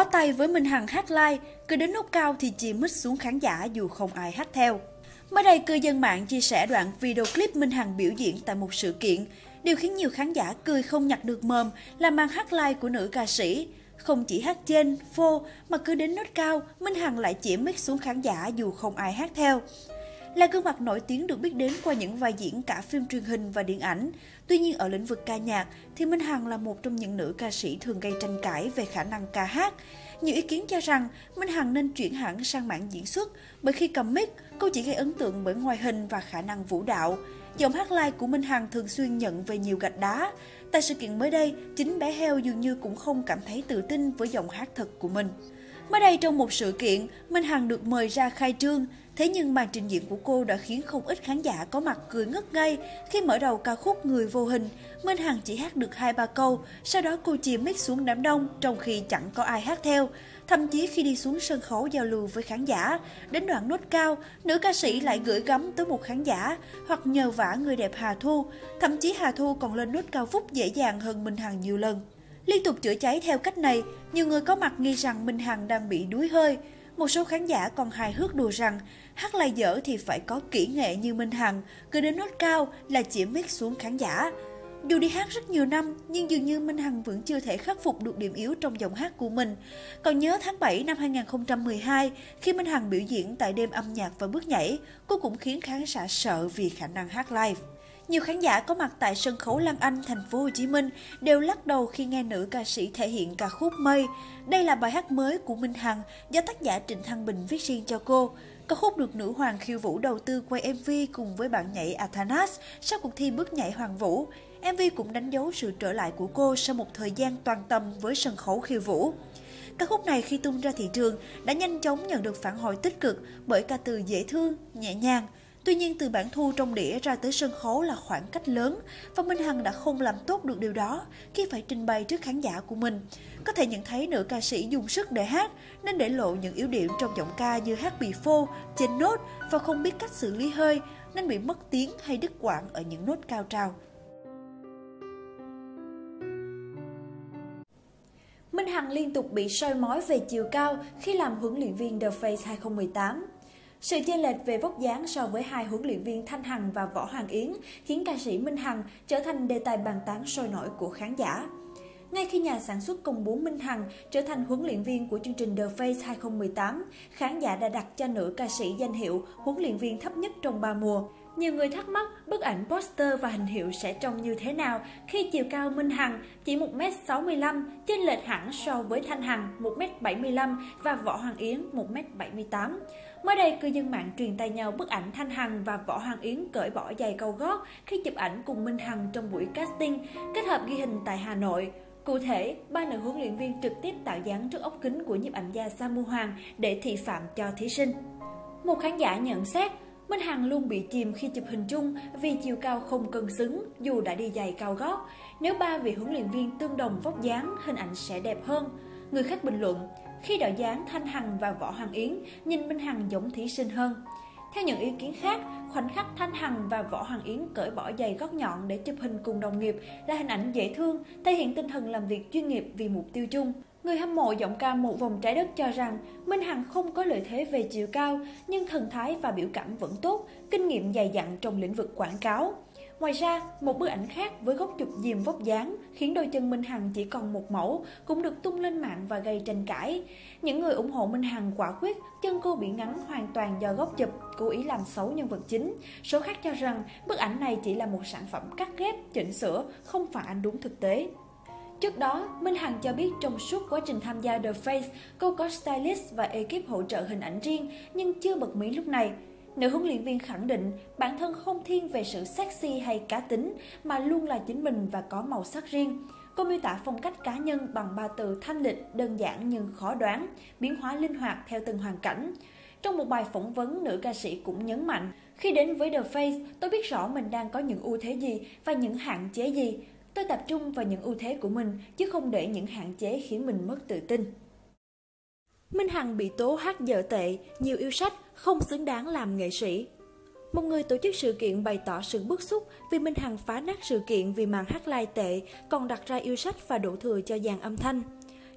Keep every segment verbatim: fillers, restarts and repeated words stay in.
tay với Minh Hằng hát live, cứ đến nốt cao thì chì mic xuống khán giả dù không ai hát theo. Mới đây, cư dân mạng chia sẻ đoạn video clip Minh Hằng biểu diễn tại một sự kiện. Điều khiến nhiều khán giả cười không nhặt được mồm là màn hát live của nữ ca sĩ. Không chỉ hát trên, phô mà cứ đến nốt cao, Minh Hằng lại chỉ mic xuống khán giả dù không ai hát theo. Là gương mặt nổi tiếng được biết đến qua những vai diễn cả phim truyền hình và điện ảnh. Tuy nhiên ở lĩnh vực ca nhạc thì Minh Hằng là một trong những nữ ca sĩ thường gây tranh cãi về khả năng ca hát. Nhiều ý kiến cho rằng Minh Hằng nên chuyển hẳn sang mảng diễn xuất, bởi khi cầm mic, cô chỉ gây ấn tượng bởi ngoại hình và khả năng vũ đạo. Giọng hát live của Minh Hằng thường xuyên nhận về nhiều gạch đá. Tại sự kiện mới đây, chính bé heo dường như cũng không cảm thấy tự tin với giọng hát thật của mình. Mới đây trong một sự kiện, Minh Hằng được mời ra khai trương. Thế nhưng màn trình diễn của cô đã khiến không ít khán giả có mặt cười ngất ngây khi mở đầu ca khúc Người Vô Hình. Minh Hằng chỉ hát được hai ba câu, sau đó cô chìm mic xuống đám đông trong khi chẳng có ai hát theo. Thậm chí khi đi xuống sân khấu giao lưu với khán giả, đến đoạn nốt cao, nữ ca sĩ lại gửi gắm tới một khán giả hoặc nhờ vả người đẹp Hà Thu. Thậm chí Hà Thu còn lên nốt cao phúc dễ dàng hơn Minh Hằng nhiều lần. Liên tục chữa cháy theo cách này, nhiều người có mặt nghi rằng Minh Hằng đang bị đuối hơi. Một số khán giả còn hài hước đùa rằng hát live dở thì phải có kỹ nghệ như Minh Hằng, cứ đến nốt cao là chỉ mic xuống khán giả. Dù đi hát rất nhiều năm, nhưng dường như Minh Hằng vẫn chưa thể khắc phục được điểm yếu trong giọng hát của mình. Còn nhớ tháng bảy năm hai nghìn không trăm mười hai, khi Minh Hằng biểu diễn tại đêm âm nhạc và bước nhảy, cô cũng khiến khán giả sợ vì khả năng hát live. Nhiều khán giả có mặt tại sân khấu Lan Anh, thành phố Hồ Chí Minh đều lắc đầu khi nghe nữ ca sĩ thể hiện ca khúc Mây. Đây là bài hát mới của Minh Hằng do tác giả Trịnh Thăng Bình viết riêng cho cô. Ca khúc được nữ hoàng khiêu vũ đầu tư quay em vê cùng với bạn nhảy Athanas sau cuộc thi bước nhảy Hoàng Vũ. em vê cũng đánh dấu sự trở lại của cô sau một thời gian toàn tâm với sân khấu khiêu vũ. Ca khúc này khi tung ra thị trường đã nhanh chóng nhận được phản hồi tích cực bởi ca từ dễ thương, nhẹ nhàng. Tuy nhiên, từ bản thu trong đĩa ra tới sân khấu là khoảng cách lớn và Minh Hằng đã không làm tốt được điều đó khi phải trình bày trước khán giả của mình. Có thể nhận thấy nữ ca sĩ dùng sức để hát nên để lộ những yếu điểm trong giọng ca như hát bị phô, trên nốt và không biết cách xử lý hơi nên bị mất tiếng hay đứt quãng ở những nốt cao trào. Minh Hằng liên tục bị soi mói về chiều cao khi làm huấn luyện viên The Face hai không một tám. Sự chênh lệch về vóc dáng so với hai huấn luyện viên Thanh Hằng và Võ Hoàng Yến khiến ca sĩ Minh Hằng trở thành đề tài bàn tán sôi nổi của khán giả. Ngay khi nhà sản xuất công bố Minh Hằng trở thành huấn luyện viên của chương trình The Face hai không một tám, khán giả đã đặt cho nữ ca sĩ danh hiệu huấn luyện viên thấp nhất trong ba mùa. Nhiều người thắc mắc bức ảnh poster và hình hiệu sẽ trông như thế nào khi chiều cao Minh Hằng chỉ một mét sáu mươi lăm, chênh lệch hẳn so với Thanh Hằng một mét bảy mươi lăm và Võ Hoàng Yến một mét bảy mươi tám. Mới đây, cư dân mạng truyền tay nhau bức ảnh Thanh Hằng và Võ Hoàng Yến cởi bỏ giày cao gót khi chụp ảnh cùng Minh Hằng trong buổi casting, kết hợp ghi hình tại Hà Nội. Cụ thể, ba nữ huấn luyện viên trực tiếp tạo dáng trước ống kính của nhiếp ảnh gia Samu Hoàng để thị phạm cho thí sinh. Một khán giả nhận xét, Minh Hằng luôn bị chìm khi chụp hình chung vì chiều cao không cân xứng dù đã đi giày cao gót. Nếu ba vị huấn luyện viên tương đồng vóc dáng, hình ảnh sẽ đẹp hơn. Người khác bình luận, khi đạo dáng Thanh Hằng và Võ Hoàng Yến, nhìn Minh Hằng giống thí sinh hơn. Theo những ý kiến khác, khoảnh khắc Thanh Hằng và Võ Hoàng Yến cởi bỏ giày gót nhọn để chụp hình cùng đồng nghiệp là hình ảnh dễ thương, thể hiện tinh thần làm việc chuyên nghiệp vì mục tiêu chung. Người hâm mộ giọng ca Một Vòng Trái Đất cho rằng Minh Hằng không có lợi thế về chiều cao, nhưng thần thái và biểu cảm vẫn tốt, kinh nghiệm dày dặn trong lĩnh vực quảng cáo. Ngoài ra, một bức ảnh khác với góc chụp dìm vóc dáng khiến đôi chân Minh Hằng chỉ còn một mẫu cũng được tung lên mạng và gây tranh cãi. Những người ủng hộ Minh Hằng quả quyết chân cô bị ngắn hoàn toàn do góc chụp, cố ý làm xấu nhân vật chính. Số khác cho rằng bức ảnh này chỉ là một sản phẩm cắt ghép, chỉnh sửa, không phản ánh đúng thực tế. Trước đó, Minh Hằng cho biết trong suốt quá trình tham gia The Face, cô có stylist và ekip hỗ trợ hình ảnh riêng nhưng chưa bật mí lúc này. Nữ huấn luyện viên khẳng định bản thân không thiên về sự sexy hay cá tính mà luôn là chính mình và có màu sắc riêng. Cô miêu tả phong cách cá nhân bằng ba từ thanh lịch, đơn giản nhưng khó đoán, biến hóa linh hoạt theo từng hoàn cảnh. Trong một bài phỏng vấn, nữ ca sĩ cũng nhấn mạnh, khi đến với The Face, tôi biết rõ mình đang có những ưu thế gì và những hạn chế gì. Tôi tập trung vào những ưu thế của mình, chứ không để những hạn chế khiến mình mất tự tin. Minh Hằng bị tố hát dở tệ, nhiều yêu sách, không xứng đáng làm nghệ sĩ. Một người tổ chức sự kiện bày tỏ sự bức xúc vì Minh Hằng phá nát sự kiện vì màn hát live tệ, còn đặt ra yêu sách và đổ thừa cho dàn âm thanh.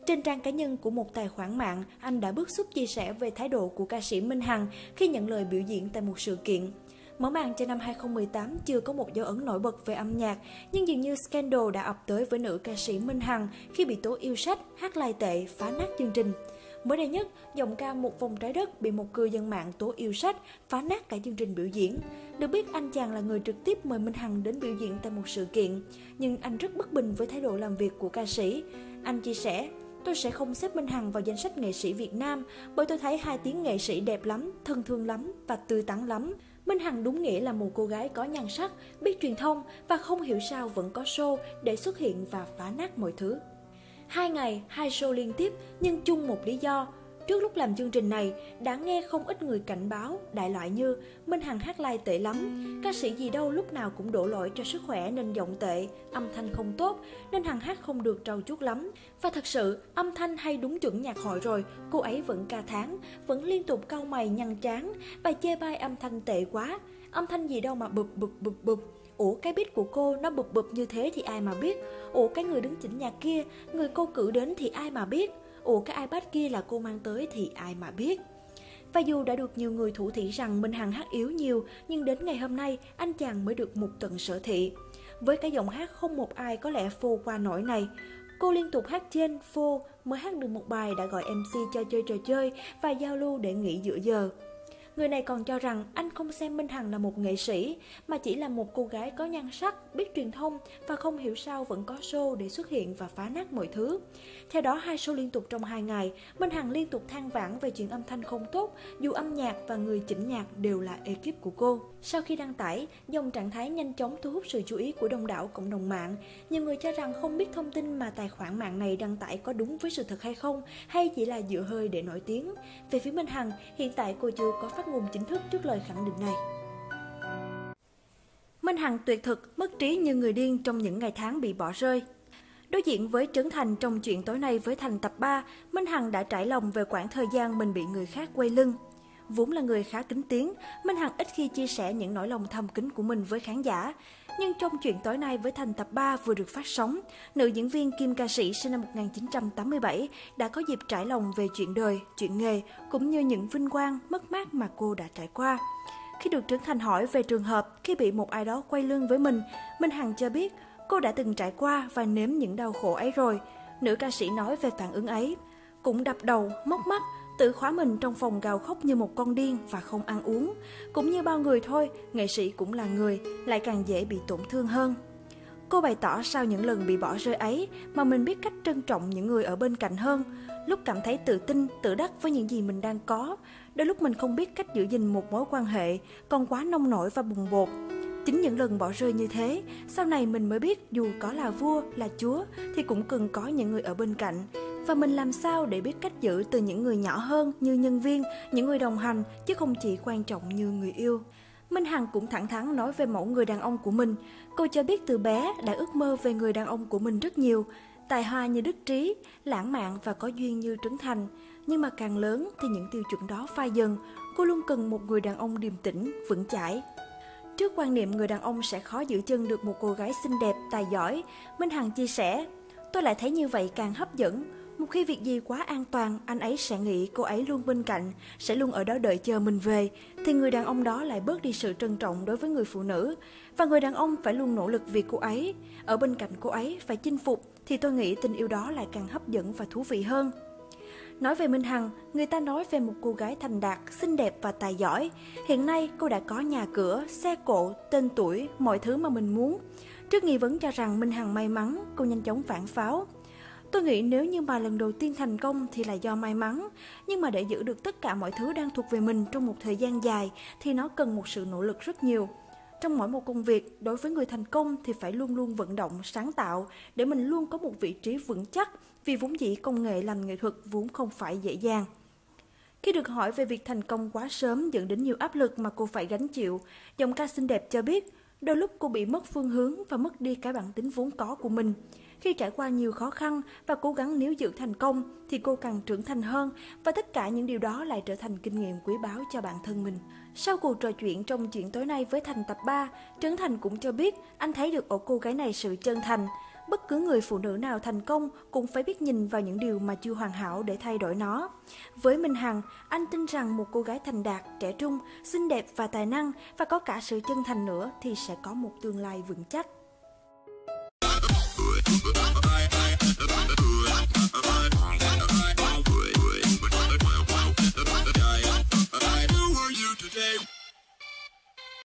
Trên trang cá nhân của một tài khoản mạng, anh đã bức xúc chia sẻ về thái độ của ca sĩ Minh Hằng khi nhận lời biểu diễn tại một sự kiện. Mở màn cho năm hai không một tám chưa có một dấu ấn nổi bật về âm nhạc, nhưng dường như scandal đã ập tới với nữ ca sĩ Minh Hằng khi bị tố yêu sách, hát lai tệ, phá nát chương trình. Mới đây nhất, giọng ca Một Vòng Trái Đất bị một cư dân mạng tố yêu sách, phá nát cả chương trình biểu diễn. Được biết anh chàng là người trực tiếp mời Minh Hằng đến biểu diễn tại một sự kiện, nhưng anh rất bất bình với thái độ làm việc của ca sĩ. Anh chia sẻ: "Tôi sẽ không xếp Minh Hằng vào danh sách nghệ sĩ Việt Nam, bởi tôi thấy hai tiếng nghệ sĩ đẹp lắm, thân thương lắm và tươi tắn lắm. Minh Hằng đúng nghĩa là một cô gái có nhan sắc, biết truyền thông và không hiểu sao vẫn có show để xuất hiện và phá nát mọi thứ." Hai ngày, hai show liên tiếp, nhưng chung một lý do. Trước lúc làm chương trình này, đã nghe không ít người cảnh báo, đại loại như Minh Hằng hát live tệ lắm, ca sĩ gì đâu lúc nào cũng đổ lỗi cho sức khỏe nên giọng tệ, âm thanh không tốt, nên Hằng hát không được trau chuốt lắm. Và thật sự, âm thanh hay đúng chuẩn nhạc hội rồi, cô ấy vẫn ca thán, vẫn liên tục cau mày nhăn trán và chê bai âm thanh tệ quá. Âm thanh gì đâu mà bụp bụp bụp bụp. Ủa cái beat của cô nó bụp bụp như thế thì ai mà biết? Ủa cái người đứng chỉnh nhạc kia, người cô cử đến thì ai mà biết? Ủa cái iPad kia là cô mang tới thì ai mà biết? Và dù đã được nhiều người thủ thỉ rằng Minh Hằng hát yếu nhiều, nhưng đến ngày hôm nay, anh chàng mới được một tận sở thị. Với cái giọng hát không một ai có lẽ phô qua nổi này, cô liên tục hát trên, phô, mới hát được một bài đã gọi em xê cho chơi trò chơi và giao lưu để nghỉ giữa giờ. Người này còn cho rằng anh không xem Minh Hằng là một nghệ sĩ, mà chỉ là một cô gái có nhan sắc, biết truyền thông và không hiểu sao vẫn có show để xuất hiện và phá nát mọi thứ. Theo đó, hai show liên tục trong hai ngày, Minh Hằng liên tục than vãn về chuyện âm thanh không tốt, dù âm nhạc và người chỉnh nhạc đều là ekip của cô. Sau khi đăng tải, dòng trạng thái nhanh chóng thu hút sự chú ý của đông đảo cộng đồng mạng. Nhiều người cho rằng không biết thông tin mà tài khoản mạng này đăng tải có đúng với sự thật hay không, hay chỉ là dựa hơi để nổi tiếng. Về phía Minh Hằng, hiện tại cô chưa có phát ngôn chính thức trước lời khẳng định này. Minh Hằng tuyệt thực, mất trí như người điên trong những ngày tháng bị bỏ rơi. Đối diện với Trấn Thành trong chuyện tối nay với Thành tập ba, Minh Hằng đã trải lòng về quãng thời gian mình bị người khác quay lưng. Vốn là người khá kín tiếng, Minh Hằng ít khi chia sẻ những nỗi lòng thầm kín của mình với khán giả. Nhưng trong chuyện tối nay với Thành tập ba vừa được phát sóng, nữ diễn viên Kim Ca Sĩ sinh năm một nghìn chín trăm tám mươi bảy đã có dịp trải lòng về chuyện đời, chuyện nghề, cũng như những vinh quang, mất mát mà cô đã trải qua. Khi được Trấn Thành hỏi về trường hợp khi bị một ai đó quay lưng với mình, Minh Hằng cho biết cô đã từng trải qua và nếm những đau khổ ấy rồi. Nữ ca sĩ nói về phản ứng ấy: "Cũng đập đầu, móc mắt, tự khóa mình trong phòng gào khóc như một con điên và không ăn uống. Cũng như bao người thôi, nghệ sĩ cũng là người, lại càng dễ bị tổn thương hơn." Cô bày tỏ sau những lần bị bỏ rơi ấy mà mình biết cách trân trọng những người ở bên cạnh hơn. Lúc cảm thấy tự tin, tự đắc với những gì mình đang có, đôi lúc mình không biết cách giữ gìn một mối quan hệ, còn quá nông nổi và bùng bột. Chính những lần bỏ rơi như thế, sau này mình mới biết dù có là vua, là chúa thì cũng cần có những người ở bên cạnh. Và mình làm sao để biết cách giữ từ những người nhỏ hơn như nhân viên, những người đồng hành, chứ không chỉ quan trọng như người yêu. Minh Hằng cũng thẳng thắn nói về mẫu người đàn ông của mình. Cô cho biết từ bé đã ước mơ về người đàn ông của mình rất nhiều. Tài hoa như Đức Trí, lãng mạn và có duyên như Trấn Thành. Nhưng mà càng lớn thì những tiêu chuẩn đó phai dần. Cô luôn cần một người đàn ông điềm tĩnh, vững chãi. Trước quan niệm người đàn ông sẽ khó giữ chân được một cô gái xinh đẹp, tài giỏi, Minh Hằng chia sẻ: "Tôi lại thấy như vậy càng hấp dẫn. Một khi việc gì quá an toàn, anh ấy sẽ nghĩ cô ấy luôn bên cạnh, sẽ luôn ở đó đợi chờ mình về, thì người đàn ông đó lại bớt đi sự trân trọng đối với người phụ nữ. Và người đàn ông phải luôn nỗ lực vì cô ấy, ở bên cạnh cô ấy, phải chinh phục, thì tôi nghĩ tình yêu đó lại càng hấp dẫn và thú vị hơn." Nói về Minh Hằng, người ta nói về một cô gái thành đạt, xinh đẹp và tài giỏi. Hiện nay cô đã có nhà cửa, xe cộ, tên tuổi, mọi thứ mà mình muốn. Trước nghi vấn cho rằng Minh Hằng may mắn, cô nhanh chóng phản pháo: "Tôi nghĩ nếu như mà lần đầu tiên thành công thì là do may mắn, nhưng mà để giữ được tất cả mọi thứ đang thuộc về mình trong một thời gian dài thì nó cần một sự nỗ lực rất nhiều. Trong mỗi một công việc, đối với người thành công thì phải luôn luôn vận động, sáng tạo để mình luôn có một vị trí vững chắc, vì vốn dĩ công nghệ làm nghệ thuật vốn không phải dễ dàng." Khi được hỏi về việc thành công quá sớm dẫn đến nhiều áp lực mà cô phải gánh chịu, giọng ca xinh đẹp cho biết đôi lúc cô bị mất phương hướng và mất đi cái bản tính vốn có của mình. Khi trải qua nhiều khó khăn và cố gắng níu giữ thành công thì cô càng trưởng thành hơn, và tất cả những điều đó lại trở thành kinh nghiệm quý báu cho bản thân mình. Sau cuộc trò chuyện trong chuyện tối nay với Thành tập ba, Trấn Thành cũng cho biết anh thấy được ở cô gái này sự chân thành. Bất cứ người phụ nữ nào thành công cũng phải biết nhìn vào những điều mà chưa hoàn hảo để thay đổi nó. Với Minh Hằng, anh tin rằng một cô gái thành đạt, trẻ trung, xinh đẹp và tài năng và có cả sự chân thành nữa thì sẽ có một tương lai vững chắc.